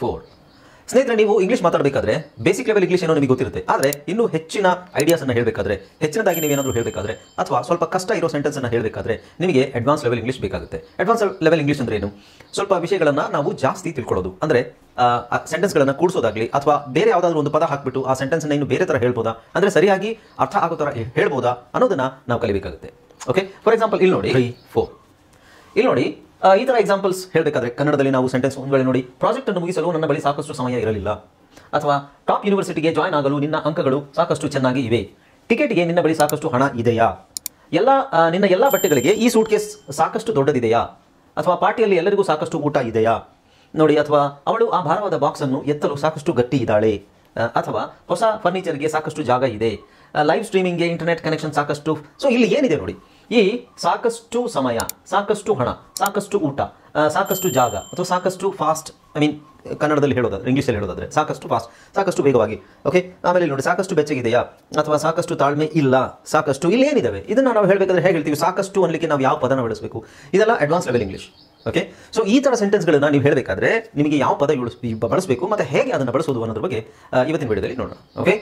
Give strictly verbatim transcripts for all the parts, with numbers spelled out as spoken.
Four. ಸ್ನೇಹಿತರೆ, ನೀವು English ಮಾತಾಡಬೇಕಾದ್ರೆ ಬೇಸಿಕ್ ಲೆವೆಲ್ ಇಂಗ್ಲೀಷ್ ಏನೋ ನಿಮಗೆ ಗೊತ್ತಿರುತ್ತೆ. ಆದರೆ ಇನ್ನೂ ಹೆಚ್ಚಿನ ಐಡಿಯಾಸನ್ನು ಹೇಳಬೇಕಾದ್ರೆ, ಹೆಚ್ಚಿನದಾಗಿ ನೀವೇನಾದರೂ ಹೇಳಬೇಕಾದ್ರೆ, ಅಥವಾ ಸ್ವಲ್ಪ ಕಷ್ಟ ಇರೋ ಸೆಂಟೆನ್ಸನ್ನು ಹೇಳಬೇಕಾದ್ರೆ ನಿಮಗೆ ಅಡ್ವಾನ್ಸ್ ಲೆವೆಲ್ ಇಂಗ್ಲೀಷ್ ಬೇಕಾಗುತ್ತೆ. ಅಡ್ವಾನ್ಸ್ ಲೆವೆಲ್ ಇಂಗ್ಲೀಷ್ ಅಂದ್ರೆ ಏನು? ಸ್ವಲ್ಪ ವಿಷಯಗಳನ್ನು ನಾವು ಜಾಸ್ತಿ ತಿಳ್ಕೊಳ್ಳೋದು. ಅಂದರೆ ಸೆಂಟೆನ್ಸ್ಗಳನ್ನು ಕೂಡಿಸೋದಾಗಲಿ ಅಥವಾ ಬೇರೆ ಯಾವುದಾದ್ರೂ ಒಂದು ಪದ ಹಾಕ್ಬಿಟ್ಟು ಆ ಸೆಂಟೆನ್ಸ್ನ ಇನ್ನು ಬೇರೆ ಥರ ಹೇಳ್ಬೋದಾ, ಅಂದರೆ ಸರಿಯಾಗಿ ಅರ್ಥ ಆಗೋ ಥರ ಹೇಳ್ಬೋದಾ ಅನ್ನೋದನ್ನು ನಾವು ಕಲಿಬೇಕಾಗುತ್ತೆ. ಓಕೆ, ಫಾರ್ ಎಕ್ಸಾಂಪಲ್ ಇಲ್ಲಿ ನೋಡಿ ಫೋರ್. ಇಲ್ಲಿ ನೋಡಿ ಈ ಥರ ಎಕ್ಸಾಂಪಲ್ಸ್ ಹೇಳಬೇಕಾದ್ರೆ ಕನ್ನಡದಲ್ಲಿ ನಾವು ಸೆಂಟೆನ್ಸ್ ಒಂದು ವೇಳೆ ನೋಡಿ, ಪ್ರಾಜೆಕ್ಟ್ ಅನ್ನು ಮುಗಿಸಲು ನನ್ನ ಬಳಿ ಸಾಕಷ್ಟು ಸಮಯ ಇರಲಿಲ್ಲ, ಅಥವಾ ಟಾಪ್ ಯೂನಿವರ್ಸಿಟಿಗೆ ಜಾಯ್ನ್ ಆಗಲು ನಿನ್ನ ಅಂಕಗಳು ಸಾಕಷ್ಟು ಚೆನ್ನಾಗಿ ಇವೆ, ಟಿಕೆಟ್ಗೆ ನಿನ್ನ ಬಳಿ ಸಾಕಷ್ಟು ಹಣ ಇದೆಯಾ, ಎಲ್ಲ ನಿನ್ನ ಎಲ್ಲ ಬಟ್ಟೆಗಳಿಗೆ ಈ ಸೂಟ್ ಕೇಸ್ ಸಾಕಷ್ಟು ದೊಡ್ಡದಿದೆಯಾ, ಅಥವಾ ಪಾರ್ಟಿಯಲ್ಲಿ ಎಲ್ಲರಿಗೂ ಸಾಕಷ್ಟು ಊಟ ಇದೆಯಾ ನೋಡಿ, ಅಥವಾ ಅವಳು ಆ ಭಾರವಾದ ಬಾಕ್ಸ್ ಅನ್ನು ಎತ್ತಲು ಸಾಕಷ್ಟು ಗಟ್ಟಿ ಇದ್ದಾಳೆ, ಅಥವಾ ಹೊಸ ಫರ್ನಿಚರ್ಗೆ ಸಾಕಷ್ಟು ಜಾಗ ಇದೆ, ಲೈವ್ ಸ್ಟ್ರೀಮಿಂಗ್ಗೆ ಇಂಟರ್ನೆಟ್ ಕನೆಕ್ಷನ್ ಸಾಕಷ್ಟು. ಸೊ ಇಲ್ಲಿ ಏನಿದೆ ನೋಡಿ, ಈ ಸಾಕಷ್ಟು ಸಮಯ, ಸಾಕಷ್ಟು ಹಣ, ಸಾಕಷ್ಟು ಊಟ, ಸಾಕಷ್ಟು ಜಾಗ, ಅಥವಾ ಸಾಕಷ್ಟು ಫಾಸ್ಟ್, ಐ ಮೀನ್ ಕನ್ನಡದಲ್ಲಿ ಹೇಳೋದಾದ್ರೆ, ಇಂಗ್ಲೀಷಲ್ಲಿ ಹೇಳೋದಾದ್ರೆ ಸಾಕಷ್ಟು ಫಾಸ್ಟ್, ಸಾಕಷ್ಟು ವೇಗವಾಗಿ. ಓಕೆ, ಆಮೇಲೆ ನೋಡಿ ಸಾಕಷ್ಟು ಬೆಚ್ಚಗಿದೆಯಾ, ಅಥವಾ ಸಾಕಷ್ಟು ತಾಳ್ಮೆ ಇಲ್ಲ, ಸಾಕಷ್ಟು ಇಲ್ಲಿ ಏನಿದ್ದಾವೆ ಇದನ್ನು ನಾವು ಹೇಳಬೇಕಾದ್ರೆ ಹೇಗೆ ಹೇಳ್ತೀವಿ? ಸಾಕಷ್ಟು ಅನ್ಲಿಕ್ಕೆ ನಾವು ಯಾವ ಪದನ ಬಳಸಬೇಕು? ಇದೆಲ್ಲ advance level English. Okay, so ಈ ಥರ ಸೆಂಟೆನ್ಸ್ಗಳನ್ನ ನೀವು ಹೇಳಬೇಕಾದ್ರೆ ನಿಮಗೆ ಯಾವ ಪದ ಬಳಸಬೇಕು ಮತ್ತು ಹೇಗೆ ಅದನ್ನು ಬಳಸೋದು ಅನ್ನೋದ್ರ ಬಗ್ಗೆ ಇವತ್ತಿನ ವಿಡಿಯೋದಲ್ಲಿ ನೋಡೋಣ. ಓಕೆ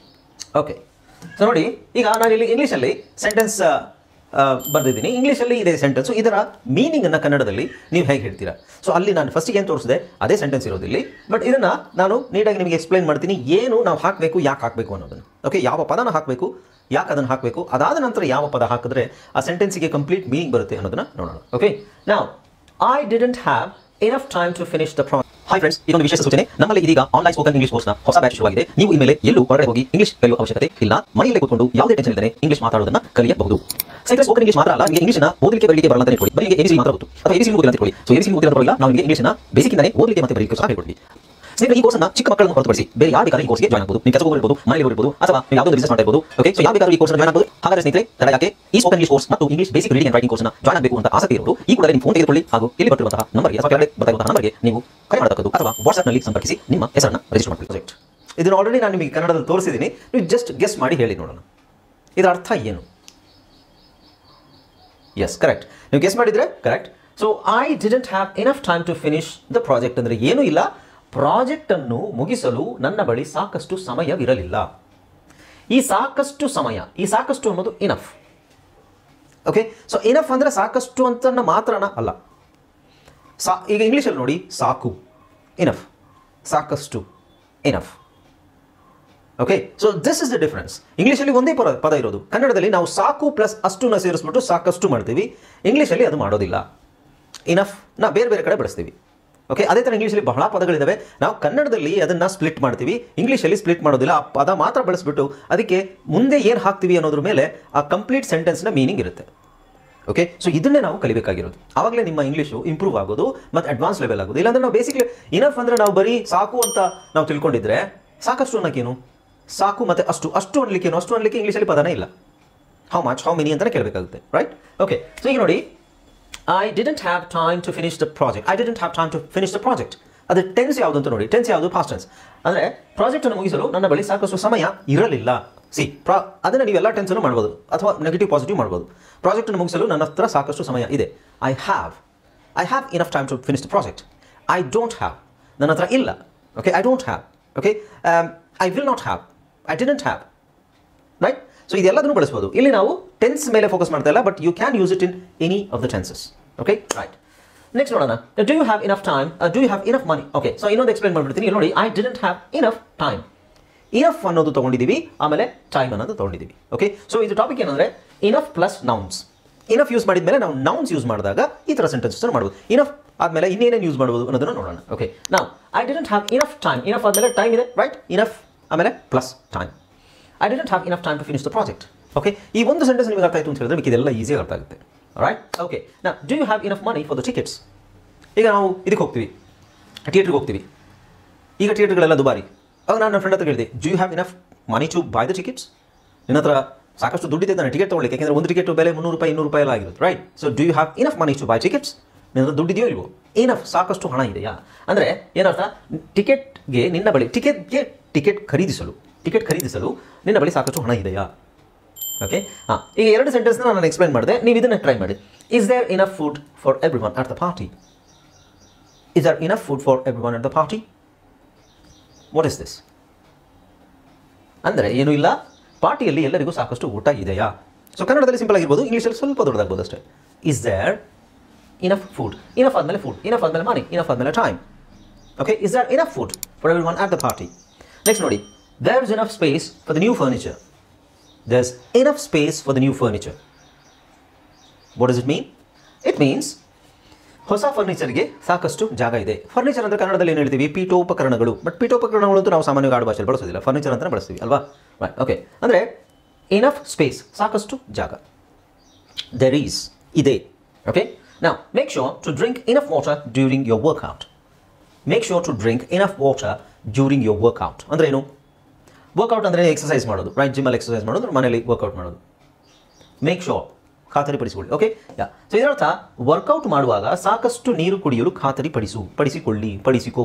ಓಕೆ ಸೊ ನೋಡಿ, ಈಗ ನಾನು ಇಲ್ಲಿ ಇಂಗ್ಲೀಷಲ್ಲಿ ಸೆಂಟೆನ್ಸ್ ಬರೆದಿದ್ದೀನಿ, ಇಂಗ್ಲೀಷಲ್ಲಿ ಇದೆ ಸೆಂಟೆನ್ಸು, ಇದರ ಮೀನಿಂಗನ್ನು ಕನ್ನಡದಲ್ಲಿ ನೀವು ಹೇಗೆ ಹೇಳ್ತೀರಾ? ಸೊ ಅಲ್ಲಿ ನಾನು ಫಸ್ಟಿಗೆ ಏನು ತೋರಿಸಿದೆ ಅದೇ ಸೆಂಟೆನ್ಸ್ ಇರೋದಿಲ್ಲಿ, ಬಟ್ ಇದನ್ನು ನಾನು ನೀಟಾಗಿ ನಿಮಗೆ ಎಕ್ಸ್ಪ್ಲೈನ್ ಮಾಡ್ತೀನಿ, ಏನು ನಾವು ಹಾಕಬೇಕು, ಯಾಕೆ ಹಾಕಬೇಕು ಅನ್ನೋದನ್ನು. ಓಕೆ, ಯಾವ ಪದನ ಹಾಕಬೇಕು, ಯಾಕೆ ಅದನ್ನು ಹಾಕಬೇಕು, ಅದಾದ ನಂತರ ಯಾವ ಪದ ಹಾಕಿದ್ರೆ ಆ ಸೆಂಟೆನ್ಸಿಗೆ ಕಂಪ್ಲೀಟ್ ಮೀನಿಂಗ್ ಬರುತ್ತೆ ಅನ್ನೋದನ್ನು ನೋಡೋಣ. ಓಕೆ, ನಾವು I didn't have enough time to finish the project. Hi friends, ಇದೊಂದು ವಿಶೇಷ ಸೂಚನೆ. ನಮ್ಮಲ್ಲಿ ಇದೀಗ ಆನ್ಲೈನ್ ಸ್ಪೋಕನ್ ಇಂಗ್ಲಿಷ್ ಕೋರ್ಸ್ನ ಹೊಸ ಬ್ಯಾಚ್ ಶುರುವಾಗಿದೆ. ನೀವು ಇನ್ಮೇಲೆ ಎಲ್ಲೂ ಹೊರಗಡೆ ಹೋಗಿ ಇಂಗ್ಲಿಷ್ ಕಲಿಯುವ ಅವಶ್ಯಕತೆ ಇಲ್ಲ. ಮನೆಯಲ್ಲೇ ಕೂತ್ಕೊಂಡು ಯಾವುದೇ ಟೆನ್ಷನ್ ಇಲ್ಲದೆ ಇಂಗ್ಲಿಷ್ ಮಾತಾಡೋದನ್ನ ಕಲಿಯಬಹುದು. ಸೈನ್ಸ್ ಸ್ಪೋಕನ್ ಇಂಗ್ಲಿಷ್ ಮಾತ್ರ ಅಲ್ಲ, ನಿಮಗೆ ಇಂಗ್ಲಿಷ್ನ ಓದಲಿಕ್ಕೆ ಬರಲಿಕ್ಕೆ ಬರಲ್ಲ ಅಂತ ಹೇಳ್ಕೊಳ್ಳಿ, ಬರೀ ಎಬಿಸಿ ಮಾತ್ರ ಗೊತ್ತು, ಅಥವಾ ಎಬಿಸಿ ಓದಿಲ್ಲ ಅಂತ ಹೇಳ್ಕೊಳ್ಳಿ. ಸೊ ಎಬಿಸಿ ಓದಿಲ್ಲ ಅಂತ ನಾವು ನಿಮಗೆ ಇಂಗ್ಲಿಷ್ನ ಬೇಸಿಕ್ ಇಂದಾನೆ ಓದಲಿಕ್ಕೆ ಮತ್ತೆ ಬರಲಿಕ್ಕೆ ಸಹ ಹೇಳ್ಕೊಡ್ತೀವಿ. ಸ್ನೇಹಿತರೆ, ಈ ಕೋರ್ಸ್ನ ಚಿಕ್ಕ ಮಕ್ಕಳನ್ನು ಹೊರತುಪಡಿಸಿ ಬೇರೆ ಯಾರು ಬೇಕಾದ್ರೂ ಈ ಕೋರ್ಸ್ಗೆ ಜಾಯ್ನ್ ಆಗಬಹುದು. ನೀವು ಕೆಲಸ ಹೋಗಿರಬಹುದು, ಮನೆಯಲ್ಲಿ ಇರಬಹುದು, ಅಥವಾ ನೀವು ಯಾವುದೋ ಬಿಸಿನೆಸ್ ಮಾಡ್ತಾ ಇರಬಹುದು. ಓಕೆ, ಸೊ ಯಾವ ಬೇಕಾದ್ರೂ ಈ ಕೋರ್ಸ್ನ ಜಾಯ್ನ್ ಆಗಬಹುದು. ಹಾಗಾದ್ರೆ ಸ್ನೇಹಿತರೆ, ತಡ ಯಾಕೆ? ಈ ಸ್ಪೋಕನ್ ಇಂಗ್ಲಿಷ್ ಕೋರ್ಸ್ ಮತ್ತು English basic reading and writing ಕೋರ್ಸ್ನ ಜಾಯ್ನ್ ಆಗಬೇಕು ಅಂತ ಆಸಕ್ತಿ ಇರೋರು ಈ ಕೂಡಲೇ ನಿಮ್ಮ ಫೋನ್ ತೆಗೆದುಕೊಳ್ಳಿ, ಹಾಗೂ ಇಲ್ಲಿ ಬರುವಂತಹ ನಂಬರ್ಗೆ ಅಥವಾ ಕೆಳಗಡೆ ಬರ್ತಾ ನಂಬರ್ಗೆ ನೀವು ಕರೆ ಮಾಡತಕ್ಕದ್ದು, ಅಥವಾ ವಾಟ್ಸ್ಆಪ್ನಲ್ಲಿ ಸಂಪರ್ಕಿಸಿ ನಿಮ್ಮ ಹೆಸರನ್ನು ರಿಜಿಸ್ಟರ್ ಮಾಡಬೇಕು. ಪ್ರಾಜೆಕ್ಟ್ ಇದನ್ನು ಆಲ್ರೆಡಿ ನಾನು ನಿಮಗೆ ಕನ್ನಡದಲ್ಲಿ ತೋರಿಸಿದ್ದೀನಿ, ನೀವು ಜಸ್ಟ್ ಗೆಸ್ ಮಾಡಿ ಹೇಳಿ ನೋಡೋಣ ಇದರ ಅರ್ಥ ಏನು. ಎಸ್, ಕರೆಕ್ಟ್, ನೀವು ಗೆಸ್ ಮಾಡಿದ್ರೆ correct. So I didn't have enough time to finish the project ಅಂದರೆ ಏನೂ ಇಲ್ಲ, ಪ್ರಾಜೆಕ್ಟ್ ಅನ್ನು ಮುಗಿಸಲು ನನ್ನ ಬಳಿ ಸಾಕಷ್ಟು ಸಮಯವಿರಲಿಲ್ಲ. ಈ ಸಾಕಷ್ಟು ಸಮಯ, ಈ ಸಾಕಷ್ಟು ಅನ್ನೋದು ಇನಫ್. ಓಕೆ, ಸೊ ಇನಫ್ ಅಂದರೆ ಸಾಕಷ್ಟು ಅಂತ ಮಾತ್ರನ ಅಲ್ಲ. ಸಾ ಈಗ ಇಂಗ್ಲೀಷಲ್ಲಿ ನೋಡಿ, ಸಾಕು ಇನಫ್, ಸಾಕಷ್ಟು enough. Okay, so this is the difference. ಇಂಗ್ಲೀಷಲ್ಲಿ ಒಂದೇ ಪದ ಪದ ಇರೋದು, ಕನ್ನಡದಲ್ಲಿ ನಾವು ಸಾಕು ಪ್ಲಸ್ ಅಷ್ಟುನ ಸೇರಿಸ್ಬಿಟ್ಟು ಸಾಕಷ್ಟು ಮಾಡ್ತೀವಿ, ಇಂಗ್ಲೀಷಲ್ಲಿ ಅದು ಮಾಡೋದಿಲ್ಲ. ಇನಫ್ ನಾ ಬೇರೆ ಬೇರೆ ಕಡೆ ಬಳಸ್ತೀವಿ. ಓಕೆ, ಅದೇ ಥರ ಇಂಗ್ಲೀಷಲ್ಲಿ ಬಹಳ ಪದಗಳಿದ್ದಾವೆ, ನಾವು ಕನ್ನಡದಲ್ಲಿ ಅದನ್ನು ಸ್ಪ್ಲಿಟ್ ಮಾಡ್ತೀವಿ, ಇಂಗ್ಲೀಷಲ್ಲಿ ಸ್ಪ್ಲಿಟ್ ಮಾಡೋದಿಲ್ಲ. ಆ ಪದ ಮಾತ್ರ ಬಳಸ್ಬಿಟ್ಟು ಅದಕ್ಕೆ ಮುಂದೆ ಏನು ಹಾಕ್ತೀವಿ ಅನ್ನೋದ್ರ ಮೇಲೆ ಆ ಕಂಪ್ಲೀಟ್ ಸೆಂಟೆನ್ಸ್ನ ಮೀನಿಂಗ್ ಇರುತ್ತೆ. ಓಕೆ, ಸೊ ಇದನ್ನೇ ನಾವು ಕಲಿಬೇಕಾಗಿರೋದು. ಆವಾಗಲೇ ನಿಮ್ಮ ಇಂಗ್ಲೀಷು ಇಂಪ್ರೂವ್ ಆಗೋದು ಮತ್ತು ಅಡ್ವಾನ್ಸ್ ಲೆವೆಲ್ ಆಗೋದು. ಇಲ್ಲಾಂದ್ರೆ ನಾವು ಬೇಸಿಕ್ಲಿ ಇನಫ್ ಅಂದರೆ ನಾವು ಬರೀ ಸಾಕು ಅಂತ ನಾವು ತಿಳ್ಕೊಂಡಿದ್ರೆ, ಸಾಕಷ್ಟು ಅನ್ನೋಕ್ಕೇನು, ಸಾಕು ಮತ್ತು ಅಷ್ಟು, ಅಷ್ಟು ಅನ್ಲಿಕ್ಕೇನು, ಅಷ್ಟು ಅನ್ಲಿಕ್ಕೆ ಇಂಗ್ಲೀಷಲ್ಲಿ ಪದನೇ ಇಲ್ಲ. ಹೌ ಮಚ್, ಹೌ ಮೆನಿ ಅಂತಲೇ ಕೇಳಬೇಕಾಗುತ್ತೆ, ರೈಟ್? ಓಕೆ, ಸೊ ಈಗ ನೋಡಿ, I didn't have time to finish the project. I didn't have time to finish the project. ಅದು ಟೆನ್ಸ್ ಯಾವುದು ಅಂತ ನೋಡಿ, ಟೆನ್ಸ್ ಯಾವುದು? Past tense. ಅಂದರೆ ಪ್ರಾಜೆಕ್ಟನ್ನು ಮುಗಿಸಲು ನನ್ನ ಬಳಿ ಸಾಕಷ್ಟು ಸಮಯ ಇರಲಿಲ್ಲ. ಸಿ ಪ್ರಾ ಅದನ್ನು ನೀವೆಲ್ಲ ಟೆನ್ಸನ್ನು ಮಾಡ್ಬೋದು, ಅಥವಾ ನೆಗೆಟಿವ್ ಪಾಸಿಟಿವ್ ಮಾಡ್ಬೋದು. ಪ್ರಾಜೆಕ್ಟನ್ನು ಮುಗಿಸಲು ನನ್ನ ಹತ್ರ ಸಾಕಷ್ಟು ಸಮಯ ಇದೆ. I have I have enough time to finish the project. I don't have, ನನ್ನ ಹತ್ರ ಇಲ್ಲ. Okay, I don't have. Okay, I will not have, I didn't have, right? So ಇದೆಲ್ಲದನ್ನು ಬಳಸ್ಬೋದು. ಇಲ್ಲಿ ನಾವು ಟೆನ್ಸ್ ಮೇಲೆ ಫೋಕಸ್ ಮಾಡ್ತಾ ಇಲ್ಲ, but you can use it in any of the tenses. Okay, right. Next ನೋಡೋಣ, do you have enough time, do you have enough money. Okay, so ಇನ್ನೊಂದು explain ಮಾಡ್ಬಿಡ್ತೀನಿ. ಇಲ್ಲಿ ನೋಡಿ, I didn't have enough time. Enough ಅನ್ನೋದು ತೊಗೊಂಡಿದ್ದೀವಿ, ಆಮೇಲೆ time ಅನ್ನೋದು ತೊಗೊಂಡಿದ್ದೀವಿ. ಓಕೆ, ಸೊ ಇದು ಟಾಪಿಕ್ ಏನಂದರೆ enough plus nouns. Enough use ಮಾಡಿದ ಮೇಲೆ ನಾವು ನೌನ್ಸ್ ಯೂಸ್ ಮಾಡಿದಾಗ ಈ ಥರ ಸೆಂಟೆನ್ಸಸ್ ಮಾಡ್ಬೋದು. ಇನಫ್ ಆದಮೇಲೆ ಇನ್ನೇನೇನು ಯೂಸ್ ಮಾಡ್ಬೋದು ಅನ್ನೋದನ್ನು ನೋಡೋಣ. ಓಕೆ, ನಾವು I didn't have enough time. Enough ಆದಮೇಲೆ ಟೈಮ್ ಇದೆ, ರೈಟ್? ಇನಫ್ ಆಮೇಲೆ plus time. I didn't have enough time to finish the project. Okay, ಈ ಒಂದು ಸೆಂಟೆನ್ಸ್ ನಿಮಗೆ ಅರ್ಥ ಆಯಿತು ಅಂತ ಹೇಳಿದ್ರೆ ಮಿಕ್ಕಿದೆಲ್ಲ ಈಸಿಯಾಗಿ ಅರ್ಥ ಆಗುತ್ತೆ, ರೈಟ್? ಓಕೆ, ನಾ do you have enough money for the tickets. ಈಗ ನಾವು ಇದಕ್ಕೆ ಹೋಗ್ತೀವಿ, ಥಿಯೇಟ್ರಿಗೆ ಹೋಗ್ತೀವಿ. ಈಗ ಥಿಯೇಟ್ರ್ಗಳೆಲ್ಲ ದುಬಾರಿ. ಆಗ ನಾನು ನನ್ನ ಫ್ರೆಂಡ್ ಹತ್ರ ಹೇಳಿದೆ, do you have enough money to buy the tickets. ನಿನ್ನ ಹತ್ರ ಸಾಕಷ್ಟು ದುಡ್ಡಿದೆ ತಾನೆ ಟಿಕೆಟ್ ತೊಗೊಳ್ಳಿಕ್ಕೆ, ಯಾಕೆಂದರೆ ಒಂದು ಟಿಕೆಟ್ ಬೆಲೆ ಮುನ್ನೂರು ರೂಪಾಯಿ ಇನ್ನೂರು ರೂಪಾಯಿ ಎಲ್ಲ ಆಗಿರುತ್ತೆ, right? So do you have enough money to buy tickets. ನಿನ್ನ ಹತ್ರ ದುಡ್ಡಿದೆಯೋ ಇಲ್ವೋ? ಇನಫ್, ಸಾಕಷ್ಟು ಹಣ ಇದೆಯಾ ಅಂದರೆ ಏನರ್ಥ? ಟಿಕೆಟ್ಗೆ ನಿನ್ನ ಬಳಿ, ಟಿಕೆಟ್ಗೆ ಟಿಕೆಟ್ ಖರೀದಿಸಲು ಟಿಕೆಟ್ ಖರೀದಿಸಲು ನಿನ್ನ ಬಳಿ ಸಾಕಷ್ಟು ಹಣ ಇದೆಯಾ? ಓಕೆ, ಹಾಂ, ಈಗ ಎರಡು ಸೆಂಟೆನ್ಸ್ನ ನಾನು ಎಕ್ಸ್ಪ್ಲೈನ್ ಮಾಡಿದೆ, ನೀವು ಇದನ್ನು ಟ್ರೈ ಮಾಡಿ. Is there enough food for everyone at the party? Is there enough food for everyone at the party? What is this? ಅಂದರೆ ಏನೂ ಇಲ್ಲ, ಪಾರ್ಟಿಯಲ್ಲಿ ಎಲ್ಲರಿಗೂ ಸಾಕಷ್ಟು ಊಟ ಇದೆಯಾ? ಸೊ ಕನ್ನಡದಲ್ಲಿ ಸಿಂಪಲ್ ಆಗಿರ್ಬೋದು, ಇಂಗ್ಲೀಷಲ್ಲಿ ಸ್ವಲ್ಪ ದೊಡ್ಡದಾಗ್ಬೋದು ಅಷ್ಟೇ. Is there enough food? Enough ಆದಮೇಲೆ ಫುಡ್, ಇನಫ್ ಆದಮೇಲೆ ಮನಿ, ಇನಫ್ ಆದಮೇಲೆ time. Okay, is there enough food for everyone at the party? Next ನೋಡಿ, there is enough space for the new furniture. There is enough space for the new furniture. What does it mean? It means ಹೊಸ ಫರ್ನಿಚರ್ಗೆ ಸಾಕಷ್ಟು ಜಾಗ ಇದೆ. Furniture ಅಂದರೆ ಕನ್ನಡದಲ್ಲಿ ಏನು ಹೇಳ್ತೀವಿ? ಪೀಠೋಪಕರಣಗಳು. ಬಟ್ ಪೀಠೋಪಕರಣಗಳು ಅಂತೂ ನಾವು ಸಾಮಾನ್ಯವಾಗಿ ಆಡು ಭಾಷೆಯಲ್ಲಿ ಬಳಸೋದಿಲ್ಲ, ಫರ್ನಿಚರ್ ಅಂತಲೇ ಬಳಸ್ತೀವಿ ಅಲ್ವಾ? Right, okay. ಅಂದರೆ ಇನಫ್ ಸ್ಪೇಸ್, ಸಾಕಷ್ಟು ಜಾಗ. ದೇರ್ ಈಸ್, ಇದೆ. ಓಕೆ, ನಾವು make sure to drink enough water during your workout. Make sure to drink enough water during your workout ಅಂದರೆ ಏನು? ವರ್ಕ್ಔಟ್ ಅಂದರೆ ಎಕ್ಸಸೈಸ್ ಮಾಡೋದು, ರೈಟ್? ಜಿಮ್ಮಲ್ಲಿ ಎಕ್ಸಸೈಸ್ ಮಾಡೋದು, ಮನೇಲಿ ವರ್ಕೌಟ್ ಮಾಡೋದು. ಮೇಕ್ ಶೋರ್, ಖಾತರಿಪಡಿಸಿಕೊಳ್ಳಿ. Okay, yeah. ಸೊ ಇದರರ್ಥ ವರ್ಕೌಟ್ ಮಾಡುವಾಗ ಸಾಕಷ್ಟು ನೀರು ಕುಡಿಯಲು ಖಾತರಿಪಡಿಸು, ಪಡಿಸಿಕೊಳ್ಳಿ, ಪಡಿಸಿಕೋ.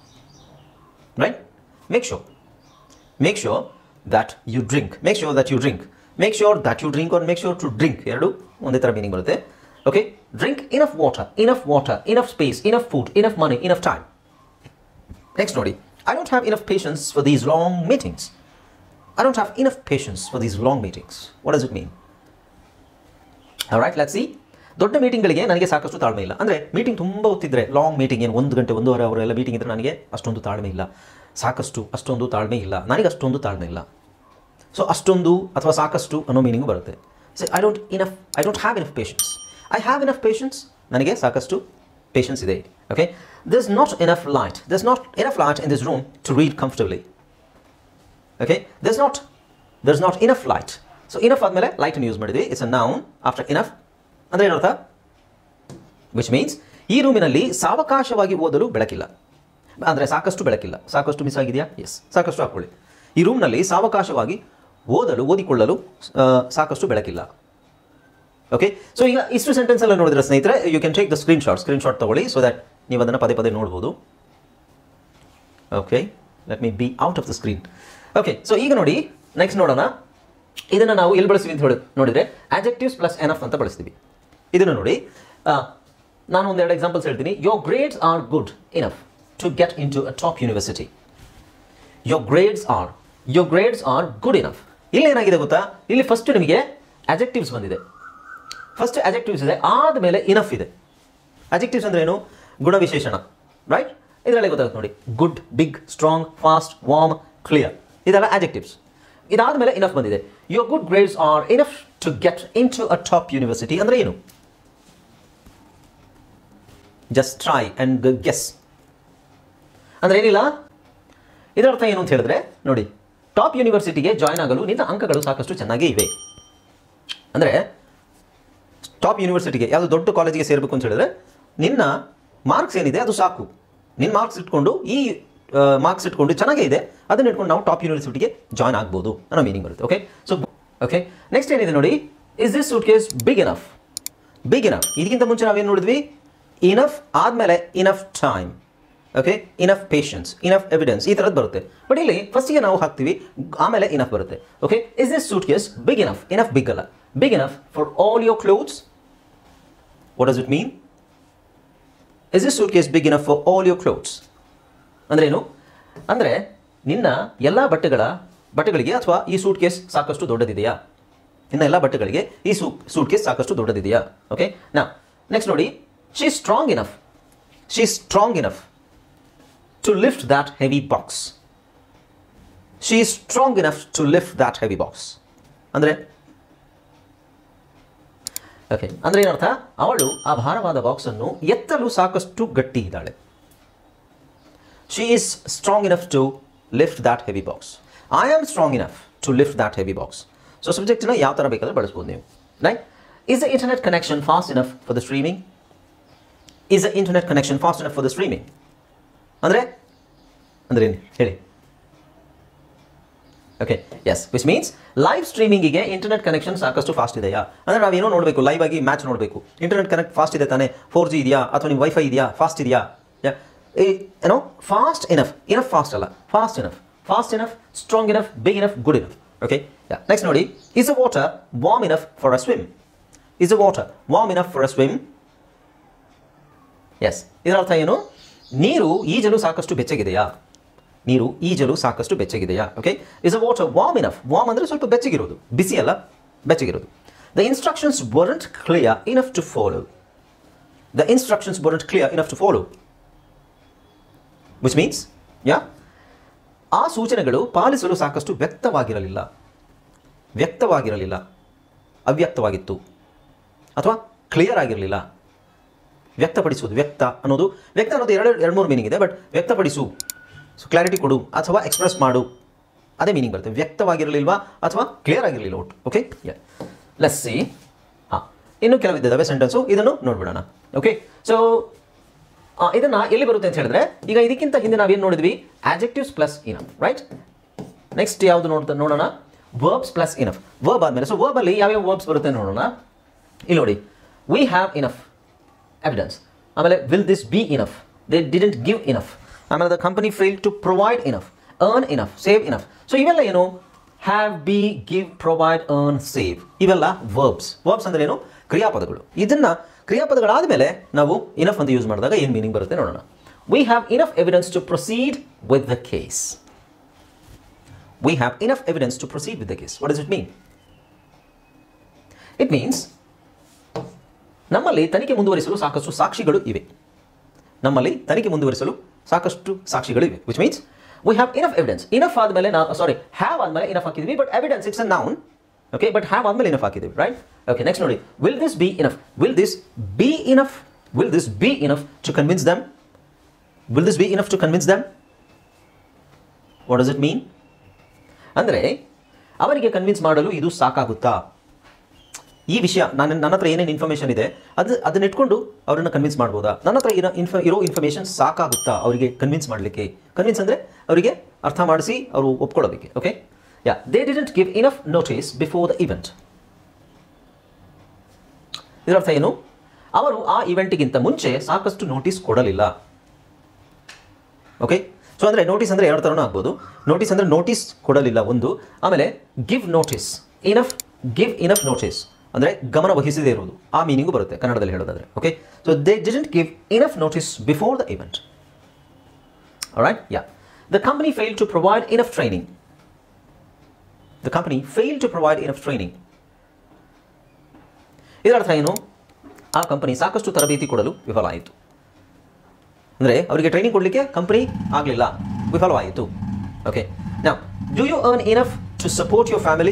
Right? Make sure, make sure that you drink, make sure that you drink, make sure that you drink or make sure to drink, ಎರಡು ಒಂದೇ ಥರ ಮೀನಿಂಗ್ ಬರುತ್ತೆ. Okay, drink enough water, enough water, enough space, enough food, enough money, enough time. Next ನೋಡಿ, I don't have enough patience for these long meetings. I don't have enough patience for these long meetings. What does it mean? Right, let's see. ದೊಡ್ಡ ಮೀಟಿಂಗ್ಗಳಿಗೆ ನನಗೆ ಸಾಕಷ್ಟು ತಾಳ್ಮೆ ಇಲ್ಲ. ಅಂದರೆ meeting ತುಂಬ ಹೊತ್ತಿದ್ರೆ, long meeting, ಏನು ಒಂದು ಗಂಟೆ ಒಂದೂವರೆ ಅವರ್ ಎಲ್ಲ ಮೀಟಿಂಗ್ ಇದ್ದರೆ ನನಗೆ ಅಷ್ಟೊಂದು ತಾಳ್ಮೆ ಇಲ್ಲ, ಸಾಕಷ್ಟು ಅಷ್ಟೊಂದು ತಾಳ್ಮೆ ಇಲ್ಲ, ನನಗೆ ಅಷ್ಟೊಂದು ತಾಳ್ಮೆ ಇಲ್ಲ. ಸೊ ಅಷ್ಟೊಂದು ಅಥವಾ ಸಾಕಷ್ಟು ಅನ್ನೋ ಮೀನಿಂಗು ಬರುತ್ತೆ. So I don't enough I don't have enough patience. I have enough patience, ನನಗೆ ಸಾಕಷ್ಟು ಪೇಷನ್ಸ್ ಇದೆ. Okay, this is not enough light, this not enough light in this room to read comfortably. Okay, this not this not enough light. So enough ಆದಮೇಲೆ ಲೈಟನ್ನು use ಮಾಡಿದ್ವಿ. It's a noun after enough. ಅಂದರೆ ಏನರ್ಥ? Which means ಈ ರೂಮಿನಲ್ಲಿ ಸಾವಕಾಶವಾಗಿ ಓದಲು ಬೆಳಕಿಲ್ಲ. ಅಂದರೆ ಸಾಕಷ್ಟು ಬೆಳಕಿಲ್ಲ. ಸಾಕಷ್ಟು ಮಿಸ್ ಆಗಿದೆಯಾ? ಎಸ್, ಸಾಕಷ್ಟು ಹಾಕ್ಕೊಳ್ಳಿ. ಈ ರೂಮ್ನಲ್ಲಿ ಸಾವಕಾಶವಾಗಿ ಓದಲು ಓದಿಕೊಳ್ಳಲು ಸಾಕಷ್ಟು ಬೆಳಕಿಲ್ಲ. ಓಕೆ, ಸೊ ಈಗ ಇಷ್ಟು ಸೆಂಟೆನ್ಸ್ ಎಲ್ಲ ನೋಡಿದ್ರೆ ಸ್ನೇಹಿತರೆ, you can take the screenshot screenshot ತಗೊಳ್ಳಿ, ಸೊ ದ್ಯಾಟ್ ನೀವು ಅದನ್ನು ಪದೇ ಪದೇ ನೋಡ್ಬೋದು. Okay, let me be out of the screen. Okay, so ಈಗ ನೋಡಿ, ನೆಕ್ಸ್ಟ್ ನೋಡೋಣ. ಇದನ್ನು ನಾವು ಎಲ್ಲಿ ಬಳಸ್ತೀವಿ ಅಂತ ಹೇಳಿ ನೋಡಿದರೆ, ಆಡ್ಜೆಕ್ಟಿವ್ಸ್ ಪ್ಲಸ್ ಎನಫ್ ಅಂತ ಬಳಸ್ತೀವಿ. ಇದನ್ನು ನೋಡಿ, ನಾನು ಒಂದೆರಡು ಎಕ್ಸಾಂಪಲ್ಸ್ ಹೇಳ್ತೀನಿ. Your grades are good enough to get into a top university. Your grades are your grades are good enough. ಇಲ್ಲಿ ಏನಾಗಿದೆ ಗೊತ್ತಾ? ಇಲ್ಲಿ ಫಸ್ಟ್ ನಿಮಗೆ ಆಡ್ಜೆಕ್ಟಿವ್ಸ್ ಬಂದಿದೆ. ಫಸ್ಟ್ ಆಡ್ಜೆಕ್ಟಿವ್ಸ್ ಇದೆ, ಆದಮೇಲೆ ಇನಫ್ ಇದೆ. ಆಡ್ಜೆಕ್ಟಿವ್ಸ್ ಅಂದರೆ ಏನು? ಗುಣವಿಶೇಷಣ, ರೈಟ್? ಇದರಲ್ಲೇ ಗೊತ್ತಾಗುತ್ತೆ ನೋಡಿ. Good, big, strong, fast, warm, clear, ಇದೆಲ್ಲ ಆಡ್ಜೆಕ್ಟಿವ್ಸ್. ಇದಾದಮೇಲೆ ಇನಫ್ ಬಂದಿದೆ. Your good grades are enough to get into a top university ಅಂದರೆ ಏನು? Just try and guess. ಅಂದರೆ ಏನಿಲ್ಲ, ಇದರ ಅರ್ಥ ಏನು ಅಂತ ಹೇಳಿದ್ರೆ ನೋಡಿ, ಟಾಪ್ ಯೂನಿವರ್ಸಿಟಿಗೆ ಜಾಯ್ನ್ ಆಗಲು ನಿನ್ನ ಅಂಕಗಳು ಸಾಕಷ್ಟು ಚೆನ್ನಾಗೇ ಇವೆ. ಅಂದರೆ ಟಾಪ್ ಯೂನಿವರ್ಸಿಟಿಗೆ, ಯಾವುದೋ ದೊಡ್ಡ ಕಾಲೇಜಿಗೆ ಸೇರಬೇಕು ಅಂತ ಹೇಳಿದ್ರೆ ನಿನ್ನ ಮಾರ್ಕ್ಸ್ ಏನಿದೆ ಅದು ಸಾಕು. ನಿನ್ನ ಮಾರ್ಕ್ಸ್ ಇಟ್ಕೊಂಡು, ಈ ಮಾರ್ಕ್ಸ್ ಇಟ್ಕೊಂಡು ಚೆನ್ನಾಗೇ ಇದೆ, ಅದನ್ನ ಇಟ್ಕೊಂಡು ನಾವು ಟಾಪ್ ಯೂನಿವರ್ಸಿಟಿಗೆ ಜಾಯ್ನ್ ಆಗ್ಬೋದು ಅನ್ನೋ ಮೀನಿಂಗ್ ಬರುತ್ತೆ. ಓಕೆ, ಸೊ ಓಕೆ, ನೆಕ್ಸ್ಟ್ ಏನಿದೆ ನೋಡಿ, is this suitcase big enough? Big enough, ಇದಕ್ಕಿಂತ ಮುಂಚೆ ನಾವೇನು ನೋಡಿದ್ವಿ? ಇನಫ್ ಆದಮೇಲೆ enough time, okay, enough patience, enough evidence, ಈ ಥರದ್ದು ಬರುತ್ತೆ. ಬಟ್ ಇಲ್ಲಿ ಫಸ್ಟಿಗೆ ನಾವು ಹಾಕ್ತೀವಿ, ಆಮೇಲೆ ಇನಫ್ ಬರುತ್ತೆ. Okay, is this suitcase big enough? Enough big ಅಲ್ಲ, big enough for all your clothes. What does it mean? Is this suitcase big enough for all your clothes ಅಂದರೆ ಏನು? ಅಂದರೆ ನಿನ್ನ ಎಲ್ಲ ಬಟ್ಟೆಗಳ ಬಟ್ಟೆಗಳಿಗೆ ಅಥವಾ ಈ ಸೂಟ್ ಕೇಸ್ ಸಾಕಷ್ಟು ದೊಡ್ಡದಿದೆಯಾ? ನಿನ್ನ ಎಲ್ಲ ಬಟ್ಟೆಗಳಿಗೆ ಈ ಸೂ ಸೂಟ್ ಕೇಸ್ ಸಾಕಷ್ಟು ದೊಡ್ಡದಿದೆಯಾ? ಓಕೆ, ನಾ ನೆಕ್ಸ್ಟ್ ನೋಡಿ, she is strong enough she is strong enough to lift that heavy box. She is strong enough to lift that heavy box ಅಂದರೆ ಓಕೆ, ಅಂದರೆ ಏನರ್ಥ? ಅವಳು ಆ ಭಾರವಾದ ಬಾಕ್ಸನ್ನು ಎತ್ತಲು ಸಾಕಷ್ಟು ಗಟ್ಟಿ ಇದ್ದಾಳೆ. She is strong enough to lift that heavy box. I am strong enough to lift that heavy box. So subject na yav tara bekadre ಬಳಸಬಹುದು ನೀವು. Right? Is the internet connection fast enough for the streaming? Is the internet connection fast enough for the streaming? ಅಂದ್ರೆ ಅಂದ್ರೆ ಏನು ಹೇಳಿ? Okay, yes, which means live ಸ್ಟ್ರೀಮಿಂಗಿಗೆ internet connection ಸಾಕಷ್ಟು fast ಇದೆಯಾ? ಅಂದರೆ ನಾವೇನೋ ನೋಡಬೇಕು, ಲೈವ್ ಆಗಿ ಮ್ಯಾಚ್ ನೋಡಬೇಕು, ಇಂಟರ್ನೆಟ್ ಕನೆಕ್ಟ್ ಫಾಸ್ಟ್ ಇದೆ ತಾನೇ? ಫೋರ್ ಜಿ ಇದೆಯಾ ಅಥವಾ ನಿಮ್ಮ ವೈಫೈ ಇದೆಯಾ? ಫಾಸ್ಟ್ ಇದೆಯಾ? ಏನೋ ಫಾಸ್ಟ್ ಇನಫ್, ಇನಫ್ ಫಾಸ್ಟ್ ಅಲ್ಲ, fast enough, fast enough, strong enough, big enough, good enough. Okay, next ನೋಡಿ, is a water warm enough for a swim? Is a water warm enough for a swim? Yes, ಇದರ ಅರ್ಥ ಏನು? ನೀರು ಈಜಲು ಸಾಕಷ್ಟು ಬೆಚ್ಚಗಿದೆಯಾ? ನೀರು ಈಜಲು ಸಾಕಷ್ಟು ಬೆಚ್ಚಗಿದೆಯಾ. Okay, is a water warm enough. Warm ಅಂದರೆ ಸ್ವಲ್ಪ ಬೆಚ್ಚಗಿರೋದು, ಬಿಸಿ ಅಲ್ಲ, ಬೆಚ್ಚಗಿರೋದು. The instructions weren't clear enough to follow. The instructions weren't clear enough to follow, which means yeah ಆ ಸೂಚನೆಗಳು ಪಾಲಿಸಲು ಸಾಕಷ್ಟು ವ್ಯಕ್ತವಾಗಿರಲಿಲ್ಲ. ವ್ಯಕ್ತವಾಗಿರಲಿಲ್ಲ, ಅವ್ಯಕ್ತವಾಗಿತ್ತು, ಅಥವಾ ಕ್ಲಿಯರ್ ಆಗಿರಲಿಲ್ಲ. ವ್ಯಕ್ತಪಡಿಸುವುದು, ವ್ಯಕ್ತ ಅನ್ನೋದು ವ್ಯಕ್ತ ಅನ್ನೋದು ಎರಡು ಎರಡು ಮೂರು ಮೀನಿಂಗ್ ಇದೆ, ಬಟ್ ವ್ಯಕ್ತಪಡಿಸು, ಸೊ ಕ್ಲಾರಿಟಿ ಕೊಡು ಅಥವಾ ಎಕ್ಸ್ಪ್ರೆಸ್ ಮಾಡು, ಅದೇ ಮೀನಿಂಗ್ ಬರುತ್ತೆ. ವ್ಯಕ್ತವಾಗಿರಲಿಲ್ವಾ ಅಥವಾ ಕ್ಲಿಯರ್ ಆಗಿರಲಿಲ್ಲ ಒಟ್ಟು. Okay, let's see. ಹಾಂ, ಇನ್ನೂ ಕೆಲವಿದ್ದಾವೆ ಸೆಂಟೆನ್ಸು, ಇದನ್ನು ನೋಡ್ಬಿಡೋಣ. ಓಕೆ, ಸೊ ಇದನ್ನು ಎಲ್ಲಿ ಬರುತ್ತೆ ಅಂತ ಹೇಳಿದ್ರೆ, ಈಗ ಇದಕ್ಕಿಂತ ಹಿಂದೆ ನಾವೇನು ನೋಡಿದ್ವಿ, adjectives plus enough, right. Next ಯಾವುದು ನೋಡ್ತಾ ನೋಡೋಣ, ವರ್ಬ್ಸ್ ಪ್ಲಸ್ ಇನಫ್. ವರ್ಬ್ ಆದಮೇಲೆ, ಸೊ ವರ್ಬಲ್ಲಿ ಯಾವ್ಯಾವ ವರ್ಬ್ಸ್ ಬರುತ್ತೆ ನೋಡೋಣ. ಇಲ್ಲಿ ನೋಡಿ, ವಿ ಹ್ಯಾವ್ ಇನಫ್ ಎವಿಡೆನ್ಸ್. ಆಮೇಲೆ will this be enough, they didn't give enough. ಆಮೇಲೆ the company fail to provide enough, earn enough, save enough. So ಇವೆಲ್ಲ ಏನು, have, be, give, provide, earn, save, ಇವೆಲ್ಲ ವರ್ಬ್ಸ್. ವರ್ಬ್ಸ್ ಅಂದ್ರೆ ಏನು, ಕ್ರಿಯಾಪದಗಳು. ಇದನ್ನ ಕ್ರಿಯಾಪದಗಳಾದ ಮೇಲೆ ನಾವು ಇನಫ್ ಅಂತ ಯೂಸ್ ಮಾಡಿದಾಗ ಏನು ಮೀನಿಂಗ್ ಬರುತ್ತೆ ನೋಡೋಣ. We have enough evidence to proceed with the case. We have enough evidence to proceed with the case. What does it mean? It means ನಮ್ಮಲ್ಲಿ ತನಿಖೆ ಮುಂದುವರಿಸಲು ಸಾಕಷ್ಟು ಸಾಕ್ಷಿಗಳು ಇವೆ. ನಮ್ಮಲ್ಲಿ ತನಿಖೆ ಮುಂದುವರಿಸಲು ಸಾಕಷ್ಟು ಸಾಕ್ಷಿಗಳು ಇವೆ, which means we have enough evidence. Enough ಆದಮೇಲೆ ನಾವು ಸಾರಿ ಹ್ಯಾವ್ ಆದಮೇಲೆ ಇನಫ್ ಹಾಕಿದ್ವಿ, but evidence it's a noun. Okay, but have ಆದಮೇಲೆ ಇನಫ್ ಹಾಕಿದ್ವಿ, ರೈಟ್. ಓಕೆ, ನೆಕ್ಸ್ಟ್ ನೋಡಿ, will this be enough. Will this be enough. Will this be enough to convince them. Will this be enough to convince them. What does it mean? ಅಂದರೆ ಅವರಿಗೆ convince ಮಾಡಲು ಇದು ಸಾಕಾಗುತ್ತಾ? ಈ ವಿಷಯ ನಾನು ನನ್ನ ಹತ್ರ ಏನೇನು ಇನ್ಫಾರ್ಮೇಷನ್ ಇದೆ ಅದು ಅದನ್ನ ಇಟ್ಕೊಂಡು ಅವರನ್ನು ಕನ್ವಿನ್ಸ್ ಮಾಡ್ಬೋದಾ? ನನ್ನ ಹತ್ರ ಇರೋ ಇನ್ಫ ಇರೋ ಇನ್ಫಾರ್ಮೇಷನ್ ಸಾಕಾಗುತ್ತಾ ಅವರಿಗೆ ಕನ್ವಿನ್ಸ್ ಮಾಡಲಿಕ್ಕೆ? ಕನ್ವಿನ್ಸ್ ಅಂದರೆ ಅವರಿಗೆ ಅರ್ಥ ಮಾಡಿಸಿ ಅವರು ಒಪ್ಕೊಳ್ಳೋದಕ್ಕೆ. Okay, yeah, they didn't give enough notice before the event. ಇದರ ಅರ್ಥ ಏನು? ಅವರು ಆ ಇವೆಂಟ್ಗಿಂತ ಮುಂಚೆ ಸಾಕಷ್ಟು ನೋಟಿಸ್ ಕೊಡಲಿಲ್ಲ. ಓಕೆ, ಸೊ ಅಂದರೆ ನೋಟಿಸ್ ಅಂದರೆ ಎರಡು ಥರನೂ ಆಗ್ಬೋದು. ನೋಟಿಸ್ ಅಂದರೆ ನೋಟಿಸ್ ಕೊಡಲಿಲ್ಲ ಒಂದು, ಆಮೇಲೆ give notice, enough, give enough notice ಅಂದರೆ ಗಮನ ವಹಿಸದೇ ಇರೋದು, ಆ ಮೀನಿಂಗು ಬರುತ್ತೆ ಕನ್ನಡದಲ್ಲಿ ಹೇಳೋದಾದರೆ. Okay, so they didn't give enough notice before the event. Alright, yeah. The company fail to provide enough training. The company fail to provide enough training. ಇದರ ಅರ್ಥ ಏನು? ಆ ಕಂಪನಿ ಸಾಕಷ್ಟು ತರಬೇತಿ ಕೊಡಲು ವಿಫಲ ಆಯಿತು. ಅಂದರೆ ಅವರಿಗೆ ಟ್ರೈನಿಂಗ್ ಕೊಡಲಿಕ್ಕೆ ಕಂಪನಿ ಆಗಲಿಲ್ಲ, ವಿಫಲವಾಯಿತು. Okay, now do you earn enough to support your family?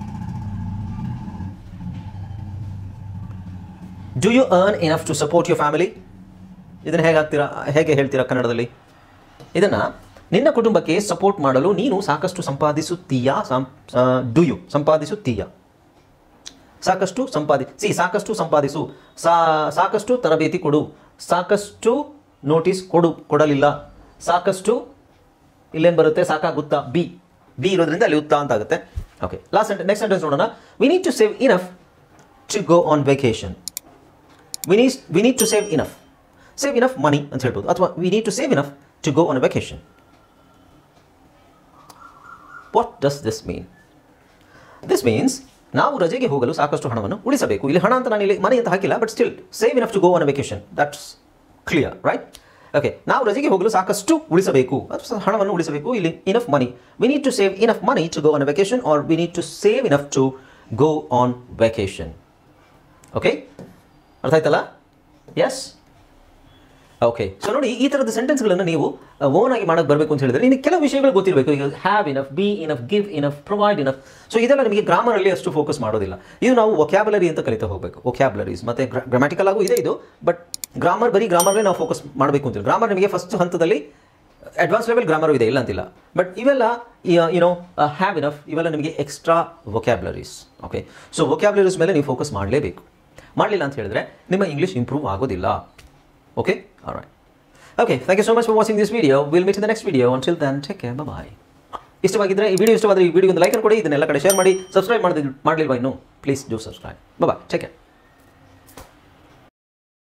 Do you earn enough to support your family? ಇದನ್ನು ಹೇಗೆ ಆಗ್ತೀರಾ, ಹೇಗೆ ಹೇಳ್ತೀರಾ ಕನ್ನಡದಲ್ಲಿ? ಇದನ್ನು ನಿನ್ನ ಕುಟುಂಬಕ್ಕೆ ಸಪೋರ್ಟ್ ಮಾಡಲು ನೀನು ಸಾಕಷ್ಟು ಸಂಪಾದಿಸುತ್ತೀಯಾ? Do you ಸಂಪಾದಿಸುತ್ತೀಯಾ? ಸಾಕಷ್ಟು ಸಂಪಾದಿ ಸಿ ಸಾಕಷ್ಟು ಸಂಪಾದಿಸು, ಸಾ ಸಾಕಷ್ಟು ತರಬೇತಿ ಕೊಡು, ಸಾಕಷ್ಟು ನೋಟಿಸ್ ಕೊಡು, ಕೊಡಲಿಲ್ಲ, ಸಾಕಷ್ಟು ಇಲ್ಲೇನು ಬರುತ್ತೆ, ಸಾಕಾಗುತ್ತಾ, ಬಿ ಬಿ ಇರೋದ್ರಿಂದ ಅಲ್ಲಿ ಉತ್ತಾ ಅಂತ ಆಗುತ್ತೆ. Okay, last sentence, next sentence ನೋಡೋಣ. We need to save enough to go on vacation. We need we need to save enough. Save enough money ಅಂತ ಹೇಳ್ಬೋದು, ಅಥವಾ we need to save enough to go on a vacation. What does this mean? This means ನಾವು ರಜೆಗೆ ಹೋಗಲು ಸಾಕಷ್ಟು ಹಣವನ್ನು ಉಳಿಸಬೇಕು. ಇಲ್ಲಿ ಹಣ ಅಂತ ನಾನು ಇಲ್ಲಿ ಮನಿ ಅಂತ ಹಾಕಿಲ್ಲ, but still save enough to go on a vacation, that's clear, right. Okay, ನಾವು ರಜೆಗೆ ಹೋಗಲು ಸಾಕಷ್ಟು ಉಳಿಸಬೇಕು, ಹಣವನ್ನು ಉಳಿಸಬೇಕು. ಇಲ್ಲಿ enough money, we need to save enough money to go on a vacation, or we need to save enough to go on vacation. Okay, ಅರ್ಥ ಆಯ್ತಲ್ಲ? S, okay. ಸೊ ನೋಡಿ, ಈ ಥರದ ಸೆಂಟೆನ್ಸ್ಗಳನ್ನು ನೀವು ಓನ್ ಆಗಿ ಮಾಡೋಕ್ಕೆ ಬರಬೇಕು ಅಂತ ಹೇಳಿದ್ರೆ ನಿಮಗೆ ಕೆಲವು ವಿಷಯಗಳು ಗೊತ್ತಿರಬೇಕು. ಈಗ have enough, be enough, give enough, provide enough. So ಇದೆಲ್ಲ ನಿಮಗೆ ಗ್ರಾಮರಲ್ಲಿ ಅಷ್ಟು ಫೋಕಸ್ ಮಾಡೋದಿಲ್ಲ. ಇದು ನಾವು ವೊಕ್ಯಾಬುಲರಿ ಅಂತ ಕಲಿತಾ ಹೋಗಬೇಕು. ವೊಕ್ಯಾಬುಲರೀಸ್ ಮತ್ತು ಗ್ರಾಮ್ಯಾಟಿಕಲ್ ಆಗು ಇದೆ ಇದು, ಬಟ್ ಗ್ರಾಮರ್ ಬರೀ ಗ್ರಾಮರ್ಗೆ ನಾವು ಫೋಕಸ್ ಮಾಡಬೇಕು ಅಂತಿಲ್ಲ. ಗ್ರಾಮರ್ ನಿಮಗೆ ಫಸ್ಟ್ ಹಂತದಲ್ಲಿ ಅಡ್ವಾನ್ಸ್ ಲೆವೆಲ್ ಗ್ರಾಮರು ಇದೆ, ಇಲ್ಲ ಅಂತಿಲ್ಲ. ಬಟ್ ಇವೆಲ್ಲ ಯುನೋ ಹ್ಯಾವ್ ಇನಫ್ ಇವೆಲ್ಲ ನಿಮಗೆ extra vocabularies. Okay, so vocabularies ಮೇಲೆ ನೀವು ಫೋಕಸ್ ಮಾಡಲೇಬೇಕು. ಮಾಡಲಿಲ್ಲ ಅಂತ ಹೇಳಿದ್ರೆ ನಿಮ್ಮ ಇಂಗ್ಲೀಷ್ ಇಂಪ್ರೂವ್ ಆಗೋದಿಲ್ಲ. Okay, all right. Okay, thank you so much for watching this video. We'll meet in the next video. Until then, take care. Bye bye. ಇಷ್ಟವಾಗಿದ್ದರೆ ಈ ವಿಡಿಯೋ ಇಷ್ಟವಾದರೆ ಈ ವಿಡಿಯೋಗೆ ಒಂದು ಲೈಕ್ ಅನ್ನು ಕೊಡಿ, ಇದನ್ನೆಲ್ಲ ಕಡೆ ಶೇರ್ ಮಾಡಿ. ಸಬ್ಸ್ಕ್ರೈಬ್ ಮಾಡಿದ ಮಾಡಲಿಲ್ವಾ ಇನ್ನೂ? Please do subscribe. Bye bye, take care.